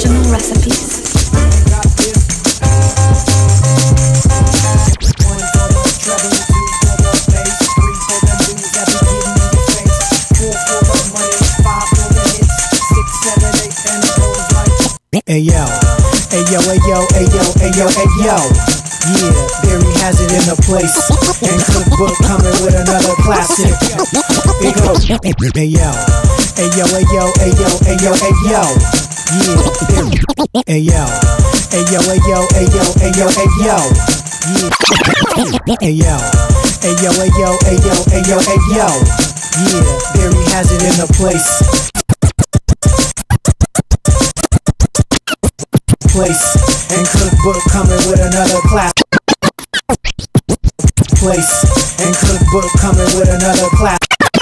original recipes. Hey yo, hey yo, hey yo, hey yo, hey yo, hey yo. Yeah, Barry has it in the place. And Cookbook coming with another classic. It goes. Hey yo, hey yo, hey yo, hey yo, hey yo, hey yo. Yeah, Barry. Hey yo, hey yo, hey yo, hey yo, hey yo, hey yo. Yeah. Hey yo, hey yo, hey yo, hey yo, hey yo, hey yo. Yeah, Barry has it in the place. And Cookbook coming with another class. And Cookbook coming with another class.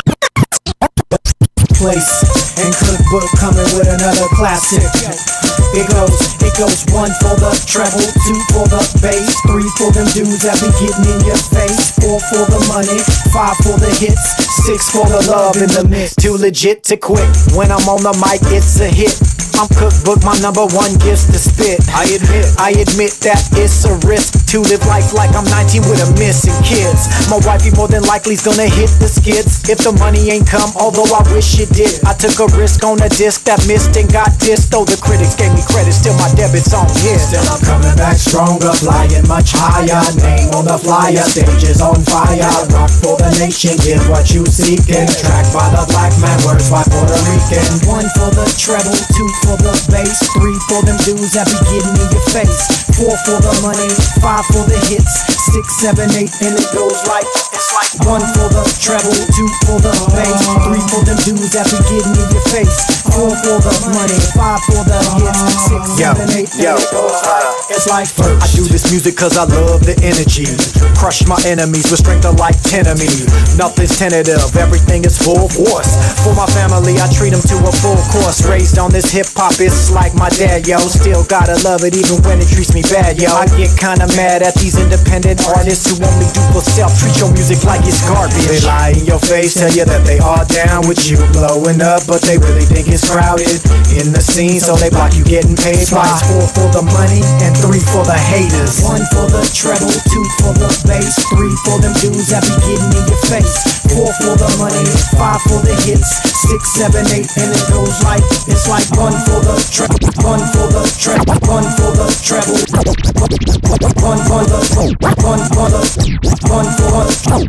And Cookbook coming with another classic. It goes 1 for the treble, 2 for the bass, 3 for them dudes that be getting in your face, 4 for the money, 5 for the hits, 6 for the love in the mix. Too legit to quit. When I'm on the mic, it's a hit. I'm Cookbook, my #1 gifts to spit. I admit that it's a risk to live life like I'm 19 with a missing kids. My wifey more than likely's gonna hit the skids if the money ain't come, although I wish it did. I took a risk on a disc that missed and got dissed, though the critics gave me credit, still my debit's on here. Still I'm coming back stronger, flying much higher. Name on the flyer, stage is on fire. Rock for the nation, get what you seeking. Tracked by the black man, words by Puerto Rican. 1 for the treble, 2 for the bass, 3 for them dudes that be getting in your face, 4 for the money, 5 for the hits, 6, 7, 8, and it goes like, it's like 1 for the treble, 2 for the bass, 3 for them dudes that be getting in your face, 4 for the money, 5 for the hits, 6, 7, 8, and it goes like, it's like first. I do this music cause I love the energy. Crush my enemies with strength of like 10 of me. Nothing's tentative, everything is full force. For my family, I treat them to a full course. Raised on this hip-hop, it's like my dad, yo. Still gotta love it even when it treats me bad, yo. I get kinda mad at these independent artists who only do for self. Treat your music like it's garbage. They lie in your face, tell you that they are down with you blowing up, but they really think it's crowded in the scene, so they block you getting paid twice. 4 for the money and 3 for the haters. 1 for the treble, 2 for the bass, 3 for them dudes that be getting in your face, 4 for the money, 5 for the hits, 6, 7, 8, and it goes like, it's like 1 for the treble, 1 for the treble, 1 for the treble, 1 for the 1 for the 1 for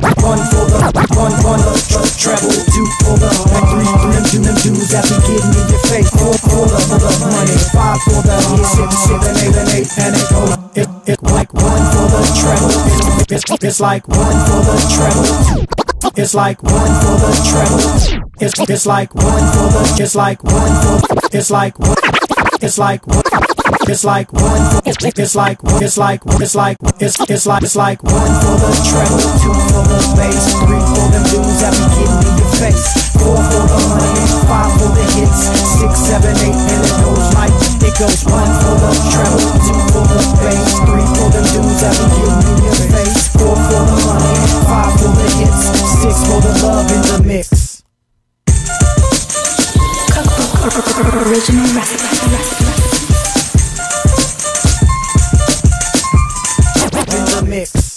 the treble, 2 for the and 3 them dudes that be getting in your face, 4 for the money, 5 for the hits, 6, 7, 8, and 8, and it goes. It's like 1 for the treble. It's like 1 for the treble. It's like 1 for the treble. It's like 1 for the. It's like 1 for. It's like 1. It's like 1. It's like 1. It's like 1. It's like 1. It's like it's like 1 for the treble, 2 for the bass, 3 for them dudes that be getting in your face, 4 for the money, 5 for the hits, 6, 7, 8, and it goes like, it goes 1 for the treble, 2 for the bass, 3 for them dudes that be getting in your face, 4 for the money, 5 for the hits, 6 for the love in the mix. Cookbook original recipe. In the mix.